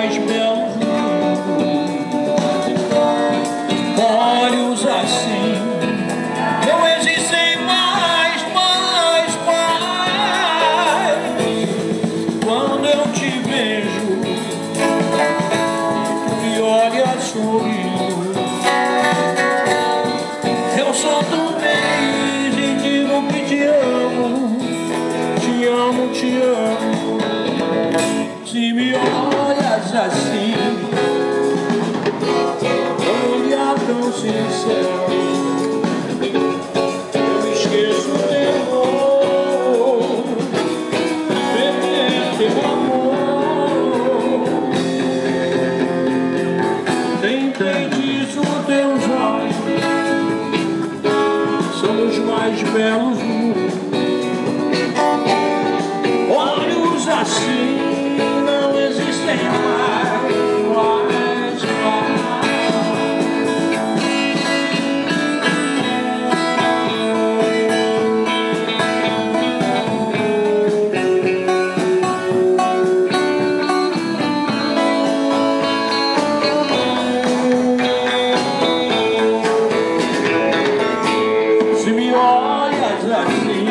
mais belos do mundo. Olhos assim não existem mais. Quando eu te vejo, me olha sorrindo, eu solto um beijo e digo que te amo, te amo, te amo. Se me olhas assim, com um olhar tão sincero, eu esqueço teu amor, perder teu amor. Tentei disso, teus olhos são os mais belos do mundo. Olhos assim não existem mais. Se me olhas assim,